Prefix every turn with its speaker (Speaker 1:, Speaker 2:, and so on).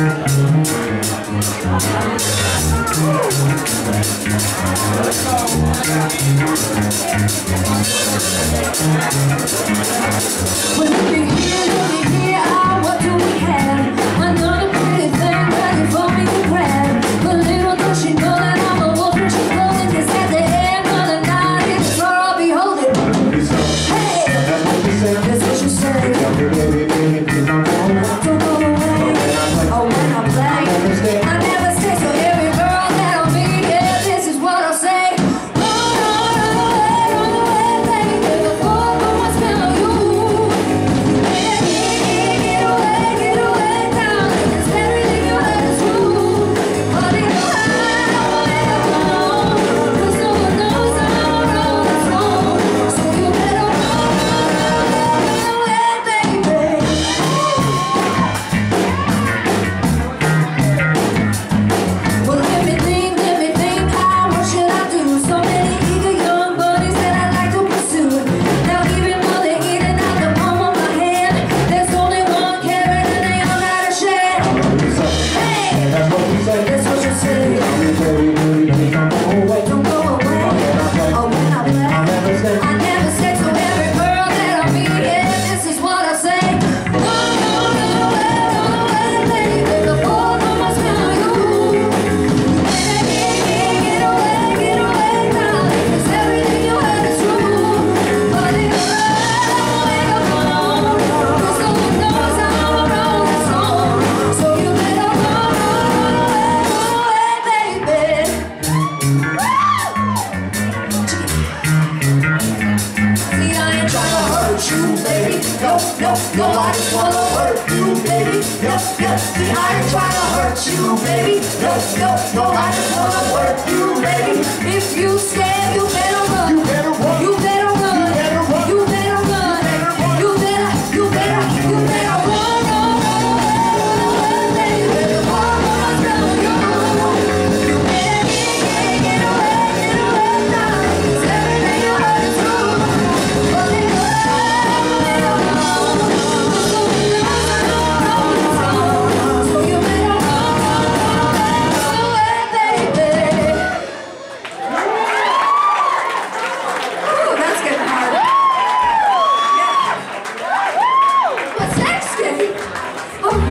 Speaker 1: What do we have? Another pretty thing ready for me to grab. But little does she know that I'm a wolf and she's golden. 'Cause at the end of the night, it's her I'll be holding. Hey, that's what you say. Don't go away. Oh, when I play, I never stay. So every girl that I'll meet, yeah, this is what I'll say. No, I just wanna hurt you, baby. See, I ain't trying to hurt you, baby. No, I just wanna hurt you, baby. If you scared, you better run. You better run.